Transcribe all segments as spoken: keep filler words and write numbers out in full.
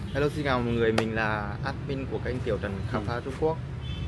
Hello, xin chào mọi người, mình là admin của kênh Tiểu Trần Khám phá Trung Quốc.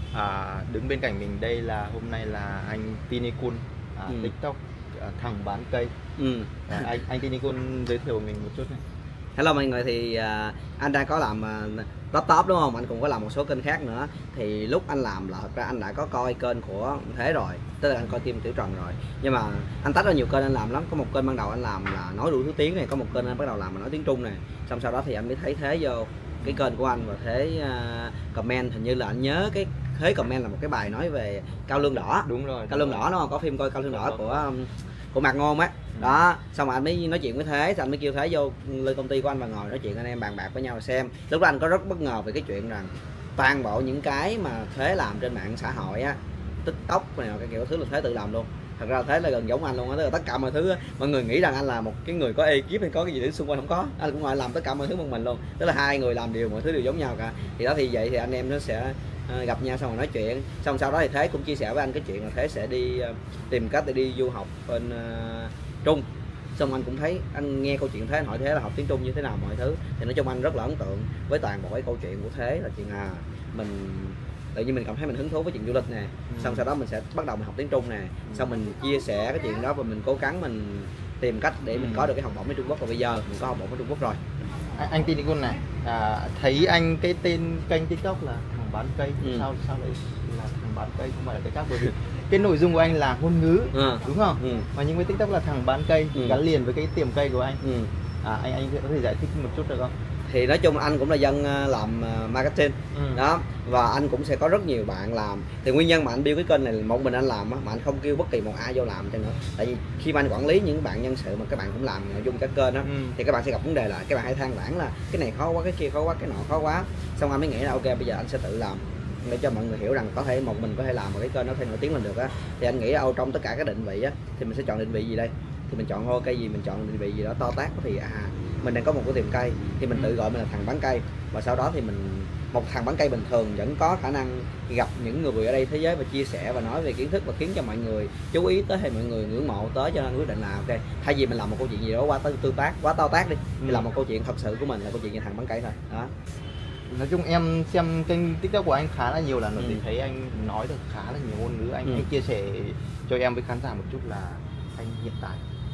à, Đứng bên cạnh mình đây là hôm nay là anh Tinikun, à, ừ. TikTok, à, thằng bán cây. ừ. à, Anh anh Tinikun giới thiệu mình một chút này. Hello mọi người, thì uh, anh đang có làm uh, top top đúng không? Anh cũng có làm một số kênh khác nữa. Thì lúc anh làm là thật ra anh đã có coi kênh của Thế rồi, tức là anh coi team Tiểu Trần rồi. Nhưng mà anh tách ra nhiều kênh anh làm lắm. Có một kênh ban đầu anh làm là nói đủ thứ tiếng này, có một kênh anh bắt đầu làm là nói tiếng Trung này. Xong sau đó thì anh mới thấy Thế vô cái kênh của anh và Thế uh, comment, hình như là anh nhớ cái Thế comment là một cái bài nói về Cao Lương Đỏ. Đúng rồi. Cao Lương Đỏ đúng không? Có phim coi Cao Lương Đỏ của um, của Mạc Ngôn á. Đó, xong rồi anh mới nói chuyện với Thế, thì anh mới kêu Thế vô lên công ty của anh và ngồi nói chuyện, anh em bàn bạc với nhau xem. Lúc đó anh có rất bất ngờ về cái chuyện rằng toàn bộ những cái mà Thế làm trên mạng xã hội á, TikTok này cái kiểu thứ là Thế tự làm luôn. Thật ra Thế là gần giống anh luôn á, tức là tất cả mọi thứ á, mọi người nghĩ rằng anh là một cái người có ekip hay có cái gì đến xung quanh, không có. Anh cũng ngồi làm tất cả mọi thứ một mình luôn. Tức là hai người làm đều mọi thứ đều giống nhau cả. Thì đó, thì vậy thì anh em nó sẽ gặp nhau xong rồi nói chuyện. Xong sau đó thì Thế cũng chia sẻ với anh cái chuyện là Thế sẽ đi uh, tìm cách để đi du học bên uh, Trung. Xong anh cũng thấy, anh nghe câu chuyện Thế, anh hỏi Thế là học tiếng Trung như thế nào mọi thứ. Thì nói chung anh rất là ấn tượng với toàn bộ cái câu chuyện của Thế, là chuyện à mình tự nhiên mình cảm thấy mình hứng thú với chuyện du lịch nè. ừ. Xong sau đó mình sẽ bắt đầu mình học tiếng Trung nè. Xong mình chia sẻ cái chuyện đó và mình cố gắng mình tìm cách để mình có được cái học bổng ở Trung Quốc, và bây giờ mình có học bổng ở Trung Quốc rồi. Anh, anh Tinikun này, à, thấy anh cái tên kênh TikTok là thằng bán cây. ừ. sao sao lại là thằng bán cây, không phải là cái khác? Bởi vì cái nội dung của anh là ngôn ngữ, ừ. đúng không? ừ. Mà nhưng với TikTok là thằng bán cây, ừ. gắn liền với cái tiệm cây của anh. ừ. à, anh anh có thể giải thích một chút được không? Thì nói chung anh cũng là dân làm marketing, ừ. đó, và anh cũng sẽ có rất nhiều bạn làm. Thì nguyên nhân mà anh build cái kênh này là một mình anh làm, mà anh không kêu bất kỳ một ai vô làm cho nữa. Tại vì khi mà anh quản lý những bạn nhân sự mà các bạn cũng làm nội dung các kênh đó, ừ. thì các bạn sẽ gặp vấn đề là các bạn hay than vãn là cái này khó quá, cái kia khó quá, cái nọ khó quá. Xong anh mới nghĩ là ok, bây giờ anh sẽ tự làm để cho mọi người hiểu rằng có thể một mình có thể làm một cái kênh nó thể nổi tiếng lên được á. Thì anh nghĩ đâu trong tất cả các định vị á, thì mình sẽ chọn định vị gì đây? Thì mình chọn hoa cây gì, mình chọn định vị gì đó to tát. Thì à mình đang có một cái tiệm cây thì mình tự gọi mình là thằng bán cây, và sau đó thì mình một thằng bán cây bình thường vẫn có khả năng gặp những người ở đây thế giới và chia sẻ và nói về kiến thức và khiến cho mọi người chú ý tới, hay mọi người ngưỡng mộ tới, cho nên quyết định là ok, thay vì mình làm một câu chuyện gì đó quá tương tác, quá to tác đi, thì ừ. làm một câu chuyện thật sự của mình, là câu chuyện về thằng bán cây thôi đó. Nói chung em xem kênh TikTok của anh khá là nhiều lần rồi, ừ. thì thấy anh nói được khá là nhiều ngôn ngữ. Anh ừ. anh chia sẻ cho em với khán giả một chút là anh hiện tại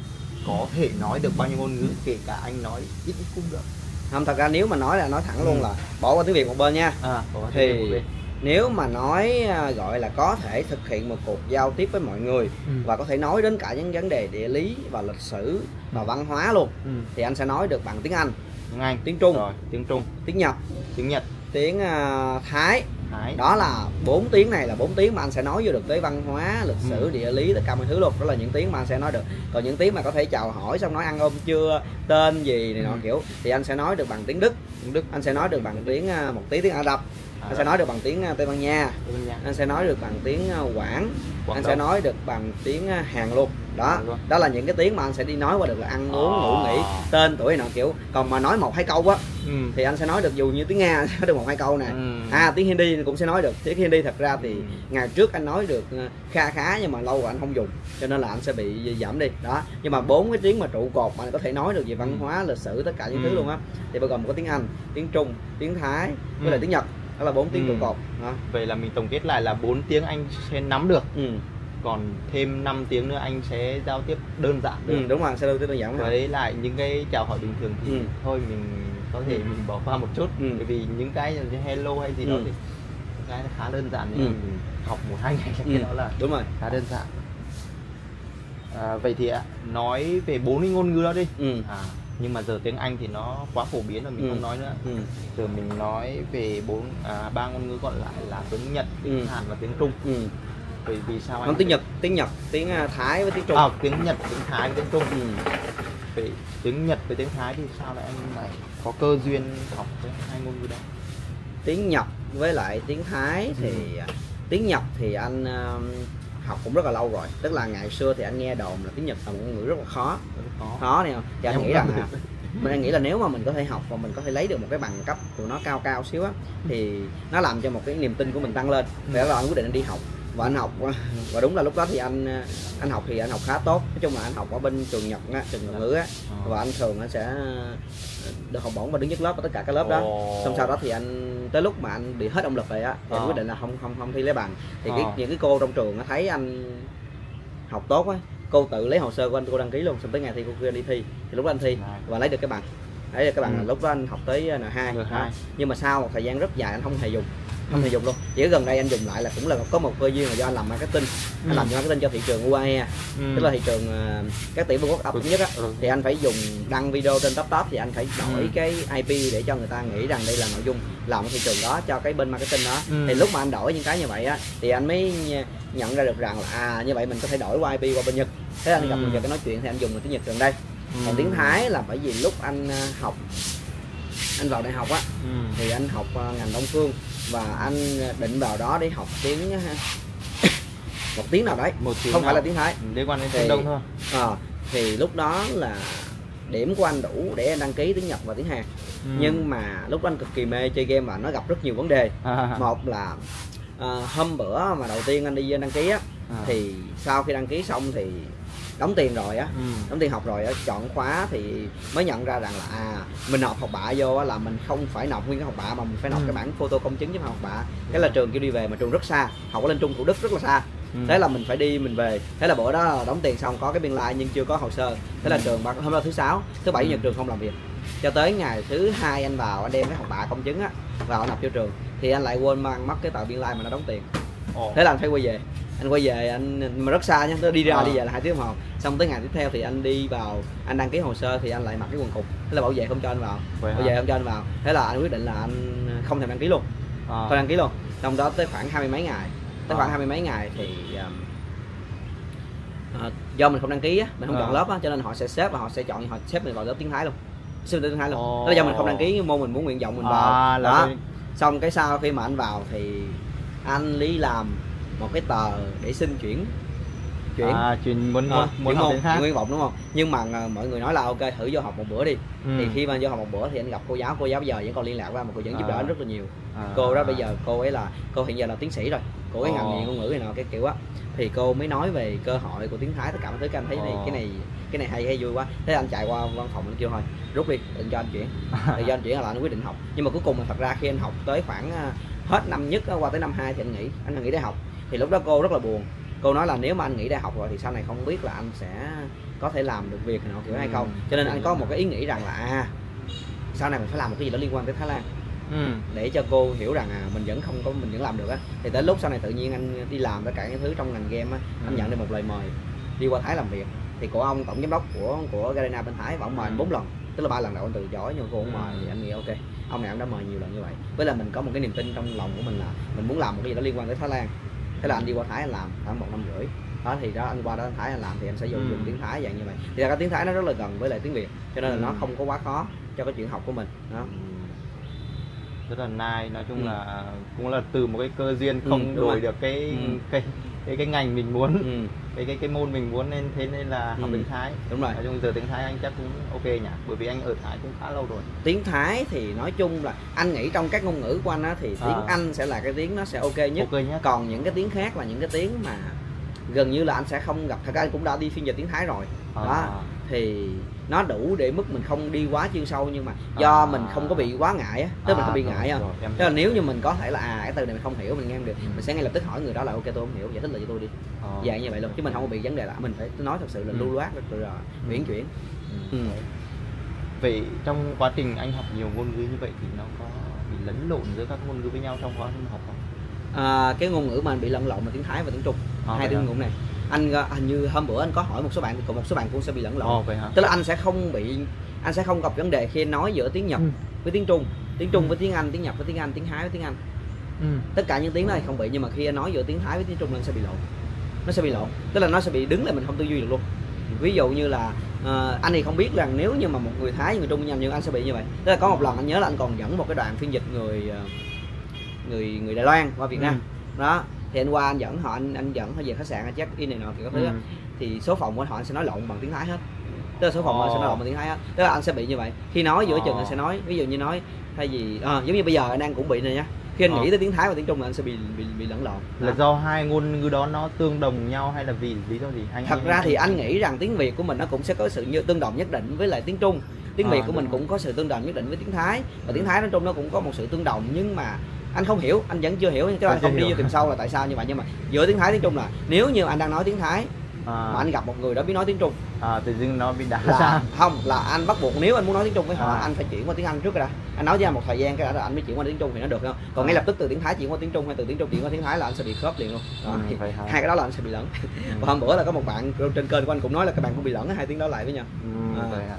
có thể nói được bao nhiêu ngôn ngữ, kể cả anh nói ít cũng được. Không, thật ra nếu mà nói là nói thẳng luôn, ừ. là bỏ qua tiếng Việt một bên nha. À, thì một bên. Nếu mà nói gọi là có thể thực hiện một cuộc giao tiếp với mọi người, ừ. và có thể nói đến cả những vấn đề địa lý và lịch sử và văn hóa luôn, ừ. thì anh sẽ nói được bằng tiếng Anh, tiếng Anh, tiếng Trung, rồi, tiếng Trung, tiếng Nhật, tiếng Nhật, tiếng uh, Thái. Thái. Đó là bốn tiếng này là bốn tiếng mà anh sẽ nói vô được tới văn hóa, lịch sử, ừ. địa lý, tất cả mọi thứ luôn. Đó là những tiếng mà anh sẽ nói được. Còn những tiếng mà có thể chào hỏi xong nói ăn ôm chưa, tên gì này nọ ừ. kiểu, thì anh sẽ nói được bằng tiếng Đức. Tiếng Đức. Anh sẽ nói được bằng tiếng một tí tiếng Ả Rập. À, anh sẽ nói được bằng tiếng Tây Ban Nha. Tây Ban Nha. Anh sẽ nói được bằng tiếng Quảng. Quảng anh Đông. Sẽ nói được bằng tiếng Hàn luôn. Đó, đó là những cái tiếng mà anh sẽ đi nói qua được, là ăn uống, ngủ nghỉ, tên tuổi nọ kiểu. Còn mà nói một hai câu á, ừ. thì anh sẽ nói được, dù như tiếng Nga anh sẽ nói được một hai câu nè. ừ. À, tiếng Hindi cũng sẽ nói được. Tiếng Hindi thật ra thì ừ. ngày trước anh nói được kha khá, nhưng mà lâu rồi anh không dùng, cho nên là anh sẽ bị giảm đi. Đó, nhưng mà bốn cái tiếng mà trụ cột mà anh có thể nói được về văn hóa, lịch sử, tất cả những ừ. thứ luôn á, thì bao gồm có tiếng Anh, tiếng Trung, tiếng Thái với ừ. lại tiếng Nhật. Đó là bốn tiếng ừ. trụ cột. Đó. Vậy là mình tổng kết lại là bốn tiếng anh sẽ nắm được. ừ. Còn thêm năm tiếng nữa anh sẽ giao tiếp đơn giản được. Ừ, đúng rồi, sẽ giao tiếp đơn giản. Với lại những cái chào hỏi bình thường thì ừ. thôi mình có thể ừ. mình bỏ qua một chút, ừ. bởi vì những cái như hello hay gì ừ. đó thì cái nó khá đơn giản, nên ừ. mình học một hai ngày cái ừ. đó là đúng rồi, khá đơn giản. À, vậy thì nói về bốn cái ngôn ngữ đó đi. ừ. à, nhưng mà giờ tiếng Anh thì nó quá phổ biến rồi, mình ừ. không nói nữa. ừ. Giờ mình nói về bốn à, ba ngôn ngữ còn lại là tiếng Nhật, tiếng ừ. Hàn và tiếng Trung. ừ. Vì, vì sao anh? Không, tiếng Nhật, tiếng Nhật, tiếng Thái với tiếng Trung. À, tiếng Nhật, tiếng Thái với tiếng Trung. ừ. Vậy tiếng Nhật với tiếng Thái thì sao lại anh lại có cơ duyên học cái hai ngôn ngữ đó? Tiếng Nhật với lại tiếng Thái thì ừ. tiếng Nhật thì anh uh, học cũng rất là lâu rồi. Tức là ngày xưa thì anh nghe đồn là tiếng Nhật là một ngôn ngữ rất là khó. Khó, khó này không? Thì anh nghĩ rằng là mình đang nghĩ là nếu mà mình có thể học và mình có thể lấy được một cái bằng cấp của nó cao cao xíu á, thì nó làm cho một cái niềm tin của mình tăng lên. Vậy là anh quyết định anh đi học. và anh học và đúng là lúc đó thì anh anh học thì anh học khá tốt, nói chung là anh học ở bên trường Nhật á, trường Nhật ngữ á, và anh thường anh sẽ được học bổng và đứng nhất lớp ở tất cả các lớp đó. Xong sau đó thì anh tới lúc mà anh bị hết động lực rồi á thì anh quyết định là không không không thi lấy bằng. Thì cái những cái cô trong trường thấy anh học tốt á, cô tự lấy hồ sơ của anh cô đăng ký luôn, xong tới ngày thi cô kêu đi thi, thì lúc đó anh thi và lấy được cái bằng. Lấy được cái bằng là lúc đó anh học tới N hai. Nhưng mà sau một thời gian rất dài anh không hề dùng không thể dùng luôn. Chỉ gần đây anh dùng lại là cũng là có một cơ duyên là do anh làm marketing, anh ừ. làm marketing cho thị trường u a e, ừ. tức là thị trường uh, các tỷ Vương quốc Âu nhất á, ừ. thì anh phải dùng đăng video trên top top thì anh phải đổi ừ. cái i pê để cho người ta nghĩ rằng đây là nội dung làm ở thị trường đó cho cái bên marketing đó. Ừ. Thì lúc mà anh đổi những cái như vậy á thì anh mới nhận ra được rằng là à như vậy mình có thể đổi qua i pê qua bên Nhật. Thế anh ừ. gặp người Nhật cái nói chuyện thì anh dùng tiếng Nhật gần đây. Ừ. Còn tiếng Thái là bởi vì lúc anh học anh vào đại học á ừ. thì anh học ngành Đông Phương và anh định vào đó để học tiếng một tiếng nào đấy, một không nào. Phải là tiếng Thái liên quan đến tiếng Đông thôi. À, thì lúc đó là điểm của anh đủ để anh đăng ký tiếng Nhật và tiếng Hàn. Ừ. Nhưng mà lúc đó anh cực kỳ mê chơi game và nó gặp rất nhiều vấn đề. À. Một là à, hôm bữa mà đầu tiên anh đi đăng ký á à. thì sau khi đăng ký xong thì đóng tiền rồi á, ừ. đóng tiền học rồi á, chọn khóa thì mới nhận ra rằng là à mình nộp học bạ vô á, là mình không phải nộp nguyên cái học bạ mà mình phải nộp ừ. cái bản photo công chứng với học bạ. Cái là trường kêu đi về mà trường rất xa, học ở lên Trung Thủ Đức rất là xa. Ừ. Thế là mình phải đi mình về. Thế là bữa đó đóng tiền xong có cái biên lai nhưng chưa có hồ sơ. Thế là ừ. trường hôm đó thứ sáu, thứ bảy ừ. Nhật trường không làm việc. Cho tới ngày thứ hai anh vào anh đem cái học bạ công chứng á vào anh nộp cho trường thì anh lại quên mang mất cái tờ biên lai mà nó đóng tiền. Ồ. Thế là anh phải quay về. Anh quay về anh mà rất xa nhá, tôi đi ra à. đi về là hai tiếng đồng hồ. Xong tới ngày tiếp theo thì anh đi vào anh đăng ký hồ sơ thì anh lại mặc cái quần cục, thế là bảo vệ không cho anh vào. Vậy bảo vệ không cho anh vào. Thế là anh quyết định là anh không thèm đăng ký luôn. À. Thôi đăng ký luôn. Trong đó tới khoảng hai mươi mấy ngày, tới à. khoảng hai mươi mấy ngày thì uh, do mình không đăng ký á, mình không à. chọn lớp á, cho nên họ sẽ xếp và họ sẽ chọn họ xếp mình vào lớp tiếng Thái luôn. Xếp tiếng Thái luôn. Oh. Đó là do mình không đăng ký môn mình muốn nguyện vọng mình vào. À, đó. Rồi. Xong cái sau khi mà anh vào thì anh đi làm một cái tờ để xin chuyển chuyển à, chuyển muốn à, muốn học tiếng Thái nguyện vọng đúng không? Nhưng mà uh, mọi người nói là ok thử vô học một bữa đi. Ừ. Thì khi mà vô học một bữa thì anh gặp cô giáo, cô giáo bây giờ vẫn còn liên lạc với anh, mà cô vẫn giúp đỡ anh rất là nhiều. À. Cô đó bây giờ cô ấy là cô hiện giờ là tiến sĩ rồi, cô ấy ngành ngôn ngữ này nọ cái kiểu á, thì cô mới nói về cơ hội của tiếng Thái tất cả mọi thứ. Cái anh thấy này cái này cái này hay hay vui quá, thế anh chạy qua văn phòng anh kêu thôi rút đi, định cho anh chuyển, để cho anh chuyển là anh quyết định học. Nhưng mà cuối cùng là thật ra khi anh học tới khoảng uh, hết năm nhất qua tới năm hai thì anh nghỉ, anh nghỉ đại học. Thì lúc đó cô rất là buồn, cô nói là nếu mà anh nghỉ đại học rồi thì sau này không biết là anh sẽ có thể làm được việc nào kiểu ừ. hay không. Cho nên anh có một cái ý nghĩ rằng là à, sau này mình phải làm một cái gì đó liên quan tới Thái Lan. Ừ. Để cho cô hiểu rằng à, mình vẫn không có mình vẫn làm được á. Thì tới lúc sau này tự nhiên anh đi làm tất cả những thứ trong ngành game á, ừ. anh nhận được một lời mời đi qua Thái làm việc. Thì của ông tổng giám đốc của của Garena bên Thái và ông mời anh bốn lần, tức là ba lần đầu anh từ chối nhưng cô cũng mời. Thì anh nghĩ ok, ông này ông đã mời nhiều lần như vậy, với là mình có một cái niềm tin trong lòng của mình là mình muốn làm một cái gì đó liên quan tới Thái Lan. Thế là anh đi qua Thái anh làm khoảng một năm rưỡi đó, thì đó anh qua đó anh Thái anh làm thì anh sẽ dùng, ừ. dùng tiếng Thái dạng như vậy. Thì ra cái tiếng Thái nó rất là gần với lại tiếng Việt, cho nên là ừ. nó không có quá khó cho cái chuyện học của mình đó. Rất là nice, nói chung ừ. là cũng là từ một cái cơ duyên không ừ, đổi rồi. được cái, ừ. cái cái cái ngành mình muốn, ừ. cái cái cái môn mình muốn, nên thế nên là học ừ. tiếng Thái. Đúng rồi. Nói chung giờ tiếng Thái anh chắc cũng ok nhỉ, bởi vì anh ở Thái cũng khá lâu rồi. Tiếng Thái thì nói chung là anh nghĩ trong các ngôn ngữ của anh á thì tiếng à. Anh sẽ là cái tiếng nó sẽ ok nhất. Ok nhất. Còn những cái tiếng khác là những cái tiếng mà gần như là anh sẽ không gặp. Thật ra anh cũng đã đi phiên dịch tiếng Thái rồi à. Đó thì nó đủ để mức mình không đi quá chuyên sâu, nhưng mà do à. mình không có bị quá ngại á, tức à, mình không bị ngại á. Tức là nếu như mình có thể là à cái từ này mình không hiểu, mình nghe được, ừ. mình sẽ ngay lập tức hỏi người đó là ok tôi không hiểu, giải thích lại cho tôi đi. À. Dạng như vậy luôn, chứ mình không có bị vấn đề là mình phải nói thật sự là ừ. lưu loát rồi rồi uyển chuyển. Ừ. Ừ. Vậy trong quá trình anh học nhiều ngôn ngữ như vậy thì nó có bị lẫn lộn giữa các ngôn ngữ với nhau trong quá trình học không? À, cái ngôn ngữ mà anh bị lẫn lộn là tiếng Thái và tiếng Trung, à, hai tiếng ngôn ngữ này. Anh hình như hôm bữa anh có hỏi một số bạn thì còn một số bạn cũng sẽ bị lẫn lộn. Oh, vậy hả? Tức là anh sẽ không bị anh sẽ không gặp vấn đề khi nói giữa tiếng Nhật ừ. với tiếng Trung, tiếng Trung ừ. với tiếng Anh, tiếng Nhật với tiếng Anh, tiếng Thái với tiếng Anh. Ừ. Tất cả những tiếng đó thì không bị, nhưng mà khi anh nói giữa tiếng Thái với tiếng Trung anh sẽ bị lộn. Nó sẽ bị lộn. Tức là nó sẽ bị đứng lại, mình không tư duy được luôn. Ví dụ như là uh, anh thì không biết rằng nếu như mà một người Thái người Trung nhầm nhưng anh sẽ bị như vậy. Tức là có một lần anh nhớ là anh còn dẫn một cái đoàn phiên dịch người uh, người người Đài Loan qua Việt Nam. Ừ. Đó. Thì anh qua anh dẫn họ, anh anh dẫn họ về khách sạn, anh check in này nọ kiểu thứ ừ. thì số phòng của họ anh sẽ nói lộn bằng tiếng Thái hết. Tức là số phòng oh. anh sẽ nói lộn bằng tiếng Thái hết. Tức là anh sẽ bị như vậy. Khi nói giữa oh. chừng anh sẽ nói, ví dụ như nói thay vì à, giống như bây giờ anh đang cũng bị này nhá. Khi anh ờ. nghĩ tới tiếng Thái và tiếng Trung là anh sẽ bị bị, bị lẫn lộn. Là do hai ngôn ngữ đó nó tương đồng nhau hay là vì lý do gì anh? Thật anh, ra anh, thì anh anh nghĩ rằng tiếng Việt của mình nó cũng sẽ có sự như tương đồng nhất định với lại tiếng Trung. Tiếng à, Việt của mình rồi. cũng có sự tương đồng nhất định với tiếng Thái, và tiếng Thái nói chung nó cũng có một sự tương đồng, nhưng mà anh không hiểu, anh vẫn chưa hiểu, chứ anh không đi vô tìm sâu là tại sao như vậy. Nhưng mà giữa tiếng Thái tiếng Trung là nếu như anh đang nói tiếng Thái à. mà anh gặp một người đó biết nói tiếng Trung à, tự dưng nó bị đá là, ra. không, là anh bắt buộc nếu anh muốn nói tiếng Trung với họ à. anh phải chuyển qua tiếng Anh trước rồi đã. Anh nói với anh một thời gian cái đã anh mới chuyển qua tiếng Trung thì nó được không? Còn à. ngay lập tức từ tiếng Thái chuyển qua tiếng Trung hay từ tiếng Trung chuyển qua tiếng Thái là anh sẽ bị khớp liền luôn. Đó, ừ, hai hả? Cái đó là anh sẽ bị lẫn. Ừ. Và hôm bữa là có một bạn trên kênh của anh cũng nói là các bạn cũng bị lẫn hai tiếng đó lại với nhau. Ừ, à. Vậy hả?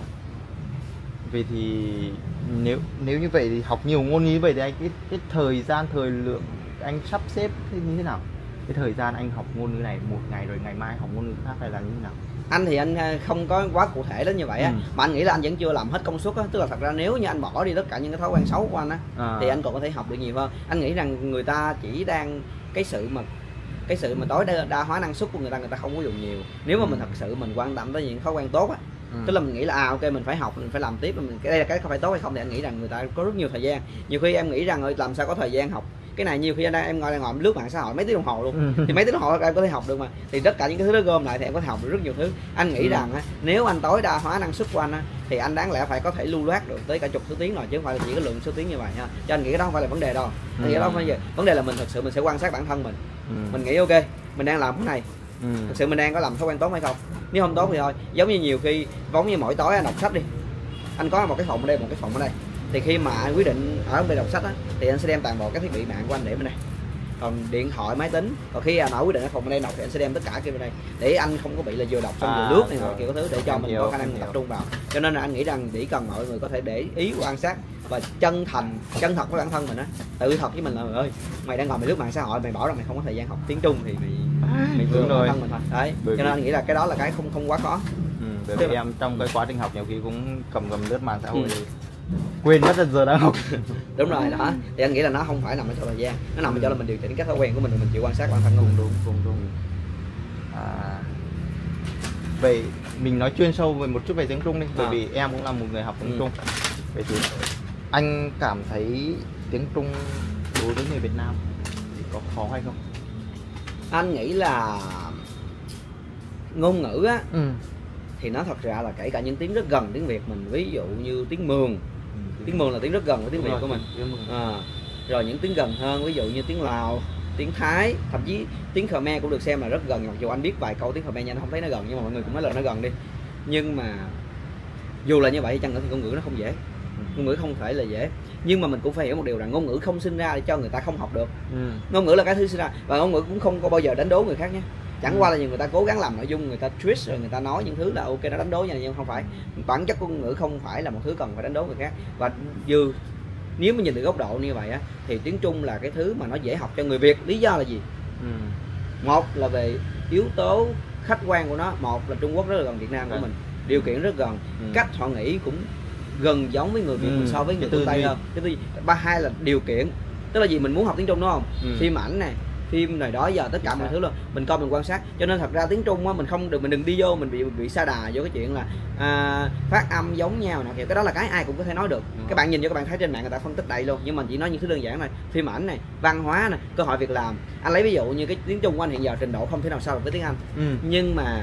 Vì thì nếu nếu như vậy thì học nhiều ngôn ngữ như vậy thì anh cái cái thời gian thời lượng anh sắp xếp như thế nào? Cái thời gian anh học ngôn ngữ này một ngày rồi ngày mai học ngôn ngữ khác hay là như thế nào? Anh thì anh không có quá cụ thể đến như vậy á, ừ. mà anh nghĩ là anh vẫn chưa làm hết công suất á, tức là thật ra nếu như anh bỏ đi tất cả những cái thói quen xấu của anh á à. thì anh còn có thể học được nhiều hơn. Anh nghĩ rằng người ta chỉ đang cái sự mà cái sự mà tối đa, đa hóa năng suất của người ta người ta không có dùng nhiều. Nếu mà ừ. mình thật sự mình quan tâm tới những thói quen tốt á, ừ. tức là mình nghĩ là à ok mình phải học, mình phải làm tiếp, mình cái đây là cái không phải tốt hay không, thì anh nghĩ rằng người ta có rất nhiều thời gian. Nhiều khi em nghĩ rằng làm sao có thời gian học cái này, nhiều khi anh đang em ngồi đang ngồi lướt mạng xã hội mấy tiếng đồng hồ luôn ừ. thì mấy tiếng đồng hồ em có thể học được mà, thì tất cả những cái thứ đó gom lại thì em có thể học được rất nhiều thứ. Anh nghĩ ừ. rằng á, nếu anh tối đa hóa năng suất của anh á, thì anh đáng lẽ phải có thể lưu loát được tới cả chục thứ tiếng rồi, chứ không phải là chỉ cái lượng số tiếng như vậy ha. Cho anh nghĩ cái đó không phải là vấn đề đâu. Anh nghĩ ừ. đó không phải gì. Vấn đề là mình thật sự mình sẽ quan sát bản thân mình. Ừ. Mình nghĩ ok mình đang làm cái này ừ. thật sự mình đang có làm thói quen tốt hay không. Nếu không tốt thì thôi. Giống như nhiều khi giống như mỗi tối anh đọc sách đi, anh có một cái phòng ở đây, một cái phòng ở đây, thì khi mà anh quyết định ở bên đọc sách á, thì anh sẽ đem toàn bộ các thiết bị mạng của anh để bên đây, còn điện thoại máy tính. Còn khi anh ở quyết định ở phòng bên đây đọc thì anh sẽ đem tất cả kia bên đây, để anh không có bị là vừa đọc xong vừa lướt này rồi kiểu thứ, để cho mình có khả năng tập trung vào. Cho nên là anh nghĩ rằng chỉ cần mọi người có thể để ý quan sát và chân thành chân thật với bản thân mình á, tự thật với mình là ơi mày đang ngồi mày lướt mạng xã hội, mày bảo rằng mày không có thời gian học tiếng Trung thì mày mày vừa bản thân mình thôi đấy. Bởi cho nên anh nghĩ là cái đó là cái không không quá khó. Ừ, bởi vì em trong cái quá trình học nhiều khi cũng cầm cầm lướt mạng xã hội ừ. quên mất là giờ đang học. Đúng rồi đó, thì anh nghĩ là nó không phải nằm ở chỗ thời gian, nó nằm ở chỗ là mình điều chỉnh cái thói quen của mình, mình chịu quan sát bản thân mình. Đúng đúng đúng. À, vậy mình nói chuyên sâu về một chút về tiếng Trung đi, bởi à. vì em cũng là một người học tiếng ừ. Trung. Vậy thì anh cảm thấy tiếng Trung đối với người Việt Nam thì có khó hay không? Anh nghĩ là ngôn ngữ á ừ. thì nó thật ra là kể cả những tiếng rất gần tiếng Việt mình, ví dụ như tiếng Mường. Ừ, tiếng Mường là tiếng rất gần với tiếng Việt rồi, của mình à, rồi những tiếng gần hơn ví dụ như tiếng Lào, tiếng Thái, thậm chí tiếng Khmer cũng được xem là rất gần, mặc dù anh biết vài câu tiếng Khmer nha, nó không thấy nó gần, nhưng mà mọi người cũng nói là nó gần đi. Nhưng mà dù là như vậy chăng nữa thì ngôn ngữ nó không dễ, ngôn ngữ không phải là dễ, nhưng mà mình cũng phải hiểu một điều rằng ngôn ngữ không sinh ra để cho người ta không học được. ừ. Ngôn ngữ là cái thứ sinh ra, và ngôn ngữ cũng không có bao giờ đánh đố người khác nhé. Chẳng ừ. qua là người ta cố gắng làm nội dung, người ta twist rồi người ta nói những thứ là ok nó đánh đố nha, nhưng không phải. Bản chất của ngôn ngữ không phải là một thứ cần phải đánh đố người khác. Và dù nếu mà nhìn từ góc độ như vậy á, thì tiếng Trung là cái thứ mà nó dễ học cho người Việt. Lý do là gì? ừ. Một là về yếu tố khách quan của nó, một là Trung Quốc rất là gần Việt Nam của mình, điều kiện rất gần, ừ. cách họ nghĩ cũng gần giống với người Việt ừ. so với người phương Tây hơn. Cái thứ ba hai là điều kiện, tức là gì, mình muốn học tiếng Trung đúng không? ừ. Phim ảnh này, phim này đó giờ tất cả mọi thứ luôn mình coi mình quan sát. Cho nên thật ra tiếng Trung á, mình không được mình đừng đi vô mình bị bị sa đà vô cái chuyện là à, phát âm giống nhau nè, kiểu cái đó là cái ai cũng có thể nói được. ừ. Các bạn nhìn vô các bạn thấy trên mạng người ta phân tích đầy luôn, nhưng mà chỉ nói những thứ đơn giản này, phim ảnh này, văn hóa này, cơ hội việc làm. Anh lấy ví dụ như cái tiếng Trung của anh hiện giờ trình độ không thể nào so được với tiếng Anh, ừ. nhưng mà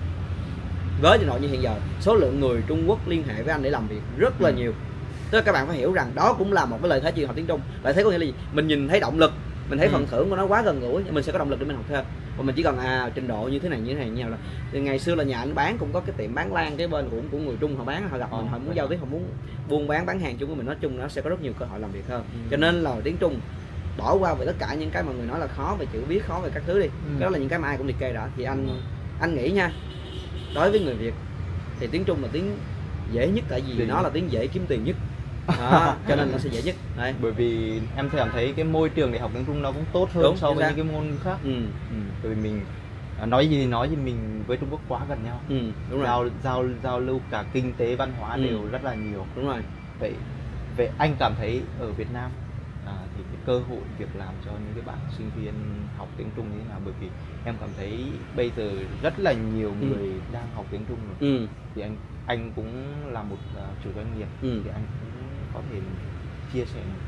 với trình độ như hiện giờ, số lượng người Trung Quốc liên hệ với anh để làm việc rất là ừ. nhiều. Tức là các bạn phải hiểu rằng đó cũng là một cái lợi thế chuyện học tiếng Trung. Lợi thế có nghĩa là gì? Mình nhìn thấy động lực, mình thấy ừ. phần thưởng của nó quá gần gũi, mình sẽ có động lực để mình học thêm. Và mình chỉ cần à trình độ như thế này như thế này như là thì ngày xưa là nhà anh bán cũng có cái tiệm bán lan cái bên cũng của người Trung, họ bán, họ gặp mình, họ muốn giao tiếp, họ muốn buôn bán bán hàng chung với mình, nói chung nó sẽ có rất nhiều cơ hội làm việc hơn. ừ. Cho nên là tiếng Trung bỏ qua về tất cả những cái mà người nói là khó về chữ viết, khó về các thứ đi, ừ. cái đó là những cái mà ai cũng liệt kê đã. Thì anh ừ. anh nghĩ nha, đối với người Việt thì tiếng Trung là tiếng dễ nhất, tại vì nó là tiếng dễ kiếm tiền nhất. Đó, cho nên nó sẽ dễ nhất. Đấy. Bởi vì em cảm thấy cái môi trường để học tiếng Trung nó cũng tốt hơn Đúng, so với những cái môn khác. ừ. Ừ. Bởi vì mình nói gì thì nói thì mình với Trung Quốc quá gần nhau. ừ. Đúng rồi. Giao, giao, giao lưu cả kinh tế, văn hóa ừ. đều rất là nhiều. Đúng rồi. Vậy, vậy anh cảm thấy ở Việt Nam à, thì cái cơ hội việc làm cho những cái bạn sinh viên học tiếng Trung như thế nào? Bởi vì em cảm thấy bây giờ rất là nhiều người ừ. đang học tiếng Trung rồi. ừ. Thì anh anh cũng là một uh, chủ doanh nghiệp, ừ. thì anh cũng có thể chia sẻ một chút.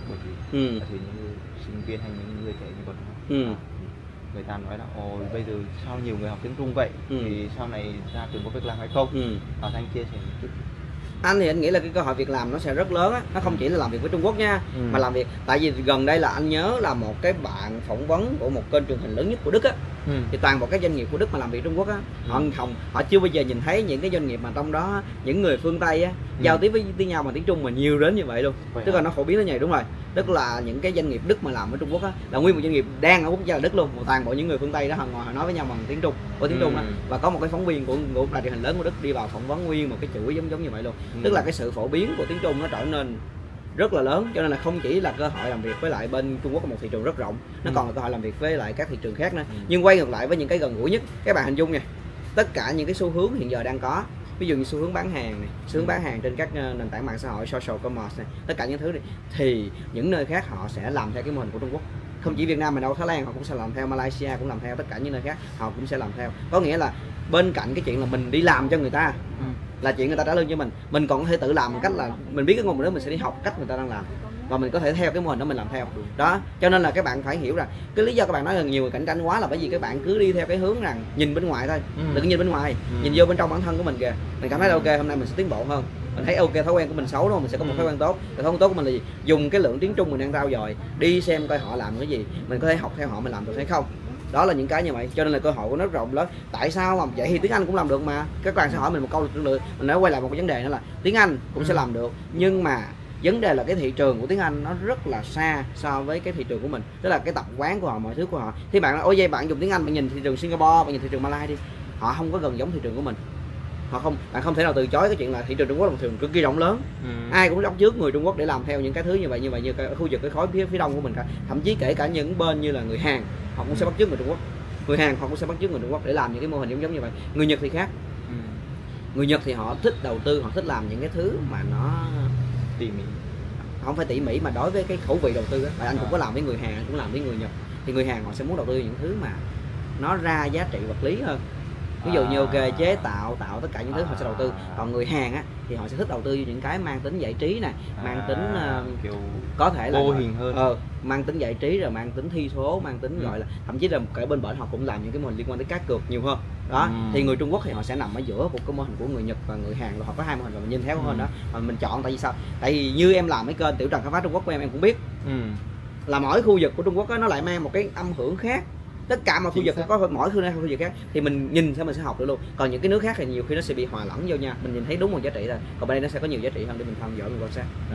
bởi vì ừ. thì những sinh viên hay những người trẻ như bọn nó ừ. à, người ta nói là ồ bây giờ sao nhiều người học tiếng Trung vậy, ừ. thì sau này ra trường có việc làm hay không, ừ. Họ Thanh chia sẻ một chút. Anh thì anh nghĩ là cái cơ hội việc làm nó sẽ rất lớn á, nó không chỉ là làm việc với Trung Quốc nha, ừ. mà làm việc tại vì gần đây là anh nhớ là một cái bạn phỏng vấn của một kênh truyền hình lớn nhất của Đức á, ừ. thì toàn bộ các doanh nghiệp của Đức mà làm việc Trung Quốc á, ừ. họ không họ chưa bao giờ nhìn thấy những cái doanh nghiệp mà trong đó những người phương Tây á ừ. giao tiếp với tiếng nhau bằng tiếng Trung mà nhiều đến như vậy luôn, vậy tức hả? Là nó phổ biến đến như vậy, đúng rồi, tức là những cái doanh nghiệp Đức mà làm với Trung Quốc á là nguyên một doanh nghiệp đang ở quốc gia là Đức luôn, một toàn bộ những người phương Tây đó họ ngồi họ nói với nhau bằng tiếng Trung, của tiếng ừ. Trung đó, và có một cái phóng viên của một đài truyền hình lớn của Đức đi vào phỏng vấn nguyên một cái chuỗi giống giống như vậy luôn, ừ. tức là cái sự phổ biến của tiếng Trung nó trở nên rất là lớn, cho nên là không chỉ là cơ hội làm việc với lại bên Trung Quốc là một thị trường rất rộng, nó ừ. còn là cơ hội làm việc với lại các thị trường khác nữa. Ừ. Nhưng quay ngược lại với những cái gần gũi nhất, các bạn hình dung nha, tất cả những cái xu hướng hiện giờ đang có, ví dụ như xu hướng bán hàng này, xu hướng bán hàng trên các nền tảng mạng xã hội, social commerce này, tất cả những thứ này, thì những nơi khác họ sẽ làm theo cái mô hình của Trung Quốc. Không chỉ Việt Nam mà đâu, Thái Lan họ cũng sẽ làm theo, Malaysia cũng làm theo, tất cả những nơi khác họ cũng sẽ làm theo. Có nghĩa là bên cạnh cái chuyện là mình đi làm cho người ta, ừ. là chuyện người ta trả lương cho mình, mình còn có thể tự làm một cách là mình biết cái ngôn ngữ đó, mình sẽ đi học cách người ta đang làm và mình có thể theo cái mô hình đó mình làm theo đó. Cho nên là các bạn phải hiểu rằng cái lý do các bạn nói là nhiều người cạnh tranh quá là bởi vì các bạn cứ đi theo cái hướng rằng nhìn bên ngoài thôi, ừ. đừng nhìn bên ngoài, ừ. nhìn vô bên trong bản thân của mình kìa, mình cảm thấy ok hôm nay mình sẽ tiến bộ hơn, mình thấy ok thói quen của mình xấu đúng không, mình sẽ có một thói quen tốt, thói quen tốt của mình là gì, dùng cái lượng tiếng Trung mình đang trau dồi đi xem coi họ làm cái gì, mình có thể học theo họ mình làm được hay không. Đó là những cái như vậy, cho nên là cơ hội của nó rất rộng lớn. Tại sao mà vậy thì tiếng Anh cũng làm được mà. Các bạn sẽ hỏi mình một câu được, mình nói quay lại một cái vấn đề nữa là tiếng Anh cũng ừ. sẽ làm được, nhưng mà vấn đề là cái thị trường của tiếng Anh nó rất là xa so với cái thị trường của mình, tức là cái tập quán của họ, mọi thứ của họ. Thì bạn nói ôi vậy bạn dùng tiếng Anh, bạn nhìn thị trường Singapore, bạn nhìn thị trường Malaysia đi, họ không có gần giống thị trường của mình, họ không, bạn không thể nào từ chối cái chuyện là thị trường Trung Quốc là một thị trường cực kỳ rộng lớn, ừ. ai cũng bắt chước người Trung Quốc để làm theo những cái thứ như vậy như vậy như cái khu vực cái khối phía phía đông của mình cả, thậm chí kể cả những bên như là người Hàn họ cũng ừ. sẽ bắt chước người Trung Quốc, người Hàn họ cũng sẽ bắt chước người Trung Quốc để làm những cái mô hình giống giống như vậy. Người Nhật thì khác, ừ. người Nhật thì họ thích đầu tư, họ thích làm những cái thứ mà nó tỉ mỉ, không phải tỉ mỉ mà đối với cái khẩu vị đầu tư đó. Anh cũng có làm với người Hàn, anh cũng làm với người Nhật, thì người Hàn họ sẽ muốn đầu tư những thứ mà nó ra giá trị vật lý hơn, ví dụ như ok chế tạo tạo tất cả những thứ họ sẽ đầu tư. Còn người Hàn á thì họ sẽ thích đầu tư những cái mang tính giải trí này, mang tính uh, kiểu có thể là vô hình hơn, ờ, mang tính giải trí rồi mang tính thi số, mang tính ừ. gọi là thậm chí là cả bên bển họ cũng làm những cái mô hình liên quan tới cá cược nhiều hơn đó. Ừ. Thì người Trung Quốc thì họ sẽ nằm ở giữa một cái mô hình của người Nhật và người Hàn, họ có hai mô hình và mình nhìn theo cái mô hình đó mà mình chọn. Tại vì sao? Tại vì như em làm cái kênh Tiểu Trần khám phá Trung Quốc của em em cũng biết ừ. là mỗi khu vực của Trung Quốc đó, nó lại mang một cái âm hưởng khác, tất cả mọi khu vực có mỗi khu này khu vực khác, thì mình nhìn sao mình sẽ học được luôn. Còn những cái nước khác thì nhiều khi nó sẽ bị hòa lẫn vô nha, mình nhìn thấy đúng một giá trị thôi, còn bên đây nó sẽ có nhiều giá trị hơn để mình tham dõi mình quan sát. Ừ.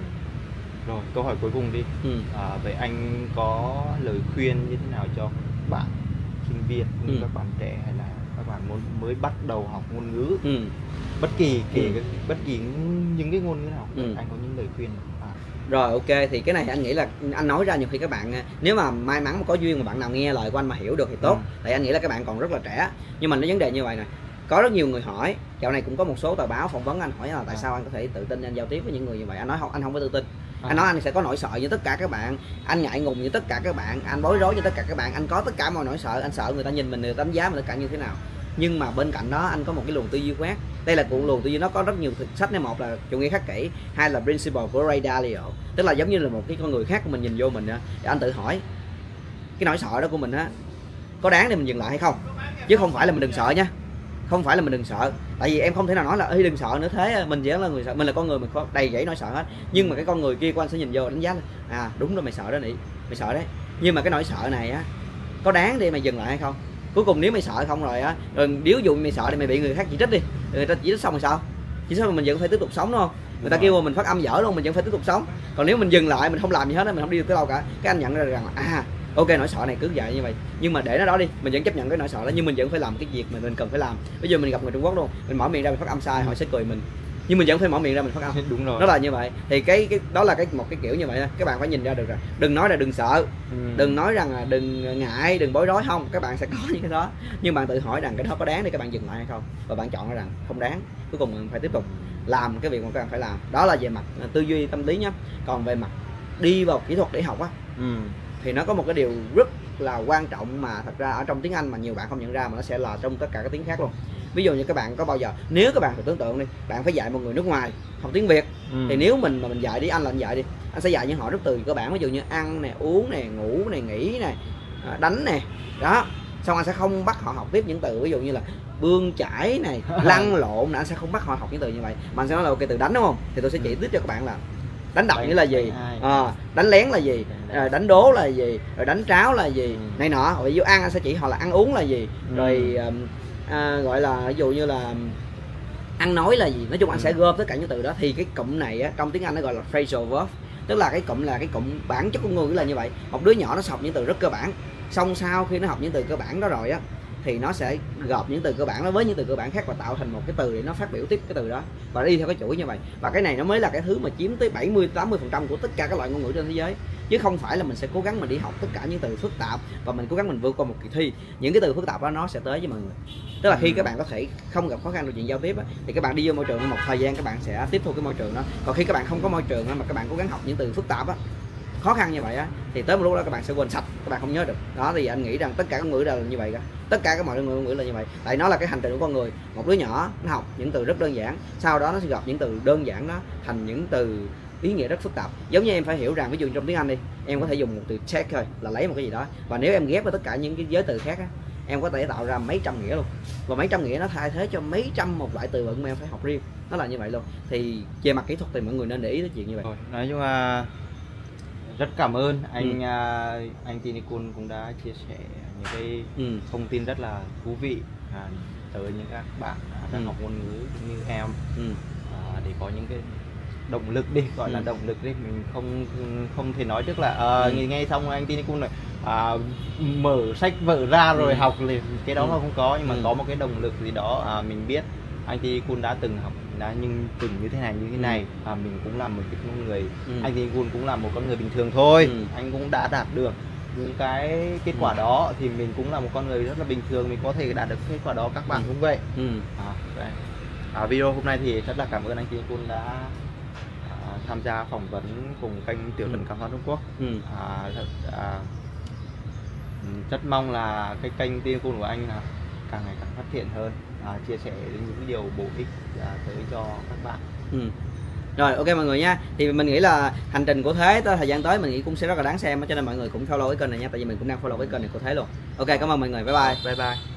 Rồi câu hỏi cuối cùng đi, ừ. à, vậy anh có lời khuyên như thế nào cho bạn sinh viên, ừ. các bạn trẻ hay là các bạn muốn mới bắt đầu học ngôn ngữ, ừ. bất kỳ kể ừ. bất kỳ những cái ngôn ngữ nào, ừ. anh có những lời khuyên à. Rồi ok, thì cái này anh nghĩ là anh nói ra nhiều khi các bạn nếu mà may mắn mà có duyên mà bạn nào nghe lời của anh mà hiểu được thì tốt, ừ. tại anh nghĩ là các bạn còn rất là trẻ. Nhưng mà nó vấn đề như vậy này, có rất nhiều người hỏi, dạo này cũng có một số tờ báo phỏng vấn anh hỏi là tại à. sao anh có thể tự tin anh giao tiếp với những người như vậy. Anh nói không, anh không có tự tin. À. Anh nói anh sẽ có nỗi sợ như tất cả các bạn, anh ngại ngùng như tất cả các bạn, anh bối rối như tất cả các bạn, anh có tất cả mọi nỗi sợ, anh sợ người ta nhìn mình, người ta đánh giá mình tất cả như thế nào. Nhưng mà bên cạnh đó anh có một cái luồng tư duy khác. Đây là cuộn luồng tư duy, nó có rất nhiều sách này, một là chủ nghĩa khắc kỷ, hai là principle của Ray Dalio, tức là giống như là một cái con người khác của mình nhìn vô mình á, để anh tự hỏi cái nỗi sợ đó của mình á có đáng để mình dừng lại hay không, chứ không phải là mình đừng sợ nha, không phải là mình đừng sợ. Tại vì em không thể nào nói là ê đừng sợ nữa, thế mình chỉ là người sợ, mình là con người mình có đầy dẫy nỗi sợ hết. Nhưng mà cái con người kia của anh sẽ nhìn vô đánh giá là à đúng rồi mày sợ đó nị, mày sợ đấy, nhưng mà cái nỗi sợ này á có đáng để mày dừng lại hay không. Cuối cùng nếu mày sợ không rồi á, rồi nếu dụ mày sợ thì mày bị người khác chỉ trích đi, người ta chỉ trích xong rồi sao, chỉ sao mình vẫn phải tiếp tục sống đúng không, người ta kêu mà mình phát âm dở luôn mình vẫn phải tiếp tục sống. Còn nếu mình dừng lại mình không làm gì hết, mình không đi được tới đâu cả, cái anh nhận ra rằng là à ok nỗi sợ này cứ vậy như vậy, nhưng mà để nó đó đi, mình vẫn chấp nhận cái nỗi sợ đó, nhưng mình vẫn phải làm cái việc mà mình cần phải làm. Bây giờ mình gặp người Trung Quốc luôn, mình mở miệng ra mình phát âm sai họ sẽ cười mình, nhưng mình vẫn phải mở miệng ra mình phát âm đúng rồi, nó là như vậy. Thì cái, cái đó là cái một cái kiểu như vậy đó. Các bạn phải nhìn ra được rồi, đừng nói là đừng sợ, ừ. đừng nói rằng là đừng ngại, đừng bối rối, không, các bạn sẽ có những cái đó, nhưng bạn tự hỏi rằng cái đó có đáng để các bạn dừng lại hay không, và bạn chọn ra rằng không đáng, cuối cùng mình phải tiếp tục làm cái việc mà các bạn phải làm. Đó là về mặt tư duy tâm lý nhé. Còn về mặt đi vào kỹ thuật để học á, ừ. thì nó có một cái điều rất là quan trọng mà thật ra ở trong tiếng Anh mà nhiều bạn không nhận ra, mà nó sẽ là trong tất cả các tiếng khác luôn. Ví dụ như các bạn có bao giờ, nếu các bạn phải tưởng tượng đi, bạn phải dạy một người nước ngoài học tiếng Việt, ừ. thì nếu mình mà mình dạy đi, anh là anh dạy đi, anh sẽ dạy những họ rất từ cơ bản, ví dụ như ăn nè, uống nè, ngủ nè, nghỉ nè, đánh nè, đó. Xong anh sẽ không bắt họ học tiếp những từ ví dụ như là bươn chải này, lăn lộn, anh sẽ không bắt họ học những từ như vậy, mà anh sẽ nói là ok từ đánh đúng không, thì tôi sẽ chỉ tiếp cho các bạn là đánh đập nghĩa là gì, à, đánh lén là gì, à, đánh đố là gì, rồi đánh tráo là gì, này nọ. Ví dụ ăn anh sẽ chỉ họ là ăn uống là gì, rồi à, gọi là ví dụ như là ăn nói là gì. Nói chung anh sẽ gom tất cả những từ đó. Thì cái cụm này á, trong tiếng Anh nó gọi là phrasal verb, tức là cái cụm là cái cụm bản chất của ngôn ngữ là như vậy. Một đứa nhỏ nó học những từ rất cơ bản, xong sau khi nó học những từ cơ bản đó rồi á thì nó sẽ gộp những từ cơ bản đó với những từ cơ bản khác và tạo thành một cái từ để nó phát biểu tiếp cái từ đó và đi theo cái chuỗi như vậy. Và cái này nó mới là cái thứ mà chiếm tới bảy mươi tám mươi phần trăm của tất cả các loại ngôn ngữ trên thế giới, chứ không phải là mình sẽ cố gắng mình đi học tất cả những từ phức tạp và mình cố gắng mình vượt qua một kỳ thi. Những cái từ phức tạp đó nó sẽ tới với mọi người. Tức là khi các bạn có thể không gặp khó khăn trong chuyện giao tiếp á, thì các bạn đi vô môi trường một thời gian các bạn sẽ tiếp thu cái môi trường đó. Còn khi các bạn không có môi trường á, mà các bạn cố gắng học những từ phức tạp á, khó khăn như vậy á, thì tới một lúc đó các bạn sẽ quên sạch, các bạn không nhớ được. Đó thì anh nghĩ rằng tất cả các ngữ đều là như vậy cả, tất cả các mọi ngôn ngữ là như vậy. Tại nó là cái hành trình của con người. Một đứa nhỏ nó học những từ rất đơn giản, sau đó nó sẽ gặp những từ đơn giản đó thành những từ ý nghĩa rất phức tạp. Giống như em phải hiểu rằng ví dụ trong tiếng Anh đi, em có thể dùng một từ take thôi là lấy một cái gì đó, và nếu em ghép với tất cả những cái giới từ khác á, em có thể tạo ra mấy trăm nghĩa luôn, và mấy trăm nghĩa nó thay thế cho mấy trăm một loại từ vựng mà em phải học riêng. Nó là như vậy luôn. Thì về mặt kỹ thuật thì mọi người nên để ý tới chuyện như vậy. Nói chung là rất cảm ơn anh ừ. anh Tinikun cũng đã chia sẻ những cái ừ. thông tin rất là thú vị à, tới những các bạn đang ừ. học ngôn ngữ như em ừ. à, để có những cái động lực đi, gọi ừ. là động lực đi. Mình không không thể nói trước là à, ừ. nghe xong anh Tinikun này à, mở sách vở ra rồi ừ. học liền, cái đó ừ. là không có, nhưng mà ừ. có một cái động lực gì đó à, mình biết anh Tinikun đã từng học đã nhưng từng như thế này như thế này ừ. à, mình cũng là một cái người ừ. anh Tinikun cũng là một con người bình thường thôi, ừ. anh cũng đã đạt được những cái kết quả ừ. đó, thì mình cũng là một con người rất là bình thường, mình có thể đạt được kết quả đó, các bạn ừ. cũng vậy. ừ. à, đấy. À, video hôm nay thì rất là cảm ơn anh Tinikun đã à, tham gia phỏng vấn cùng kênh Tiểu Thần ừ. Khám phá Trung Quốc. ừ. à, thật, à, rất mong là cái kênh Tinikun của anh là càng ngày càng phát triển hơn, à, chia sẻ những điều bổ ích à, tới cho các bạn. ừ. Rồi ok mọi người nha, thì mình nghĩ là hành trình của Thế tới thời gian tới mình nghĩ cũng sẽ rất là đáng xem, cho nên mọi người cũng follow cái kênh này nha, tại vì mình cũng đang follow cái kênh này của Thế luôn. Ok, cảm ơn mọi người, bye bye. Bye bye.